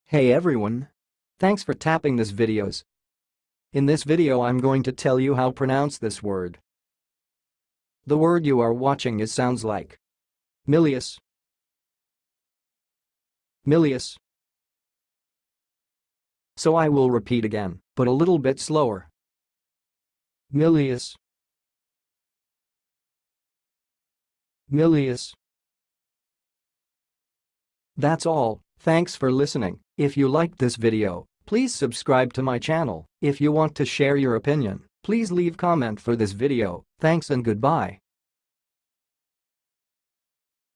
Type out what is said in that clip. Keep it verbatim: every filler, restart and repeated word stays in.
Hey everyone! Thanks for tapping this videos. In this video I'm going to tell you how to pronounce this word. The word you are watching is sounds like Millius, Millius. So I will repeat again, but a little bit slower. Millius, Millius. That's all. Thanks for listening. If you liked this video, please subscribe to my channel. If you want to share your opinion, please leave comment for this video. Thanks and goodbye.